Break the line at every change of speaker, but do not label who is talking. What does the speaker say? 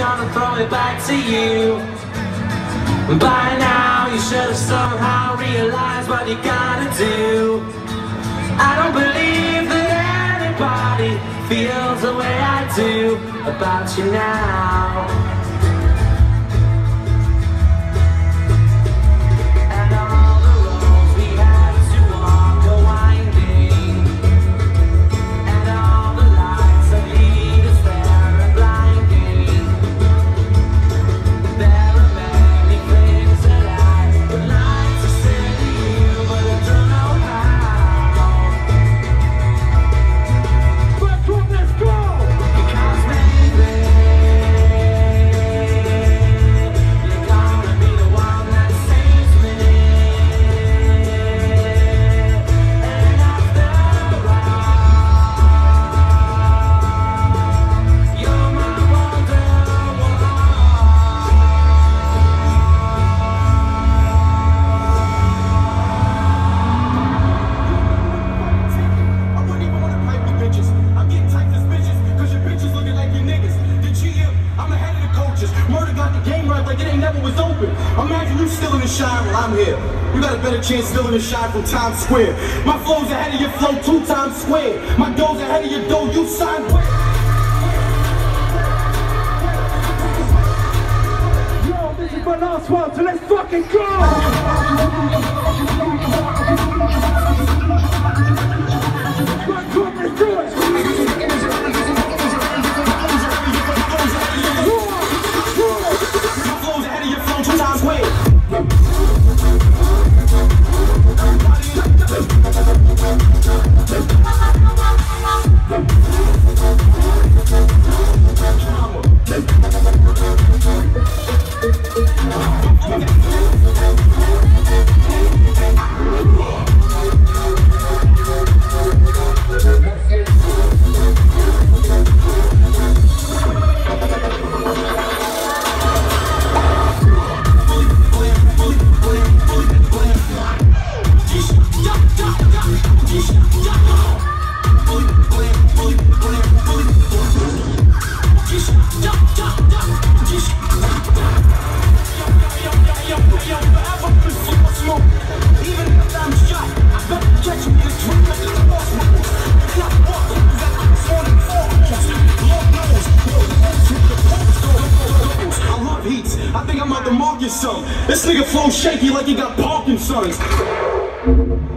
gonna throw it back to you. By now you should have somehow realized what you gotta do. I don't believe that anybody feels the way I do about you now.
Like it ain't never was open. Imagine you still in the shine while I'm here. You got a better chance still in the shine from Times Square. My flow's ahead of your flow 2 times square. My dough's ahead of your dough, you sign where? Yo, this is my last one, so let's fucking go! Let's do it! I think I'm about to mark you some. This nigga flow shaky like he got Parkinson's.